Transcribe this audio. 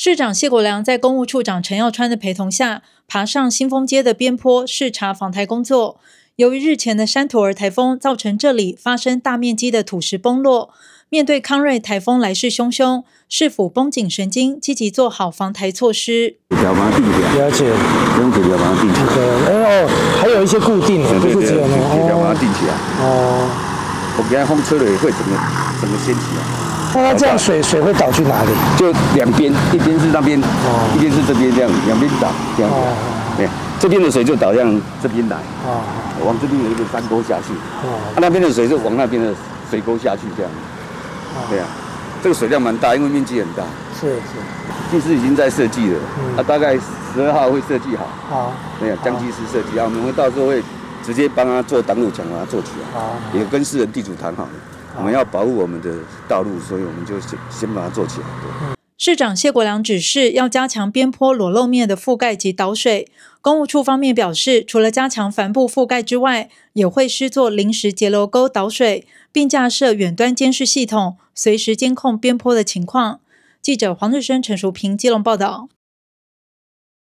市长谢国良在公务处长陈耀川的陪同下，爬上新丰街的边坡视察防台工作。由于日前的山图儿台风造成这里发生大面积的土石崩落，面对康瑞台风来势汹汹，市府绷紧神经，积极做好防台措施。 条把它定起来， 了解， 用铁条把它定起来。 哦，还有一些固定的，不是只有那铁条把它定起来。 哦， 我给它风吹了也会整个掀起来。 那这样水会导去哪里？ 就两边，一边是那边，一边是这边，这样两边倒，这样子。对，这边的水就导向这边来，往这边有一个山沟下去，那边的水就往那边的水沟下去，这样。对啊，这个水量蛮大，因为面积很大。 是。 技师已经在设计了，大概12号会设计好。 好。 对啊，江技师设计，我们会到时候会直接帮他做挡土墙，把它做起来。也跟私人地主谈好了。我们要保护我们的道路，所以我们就先把它做起来。 市长谢国良指示要加强边坡裸露面的覆盖及导水。公务处方面表示，除了加强帆布覆盖之外，也会施作临时截流沟导水，并架设远端监视系统，随时监控边坡的情况。记者黄日升、陈淑平基隆报道。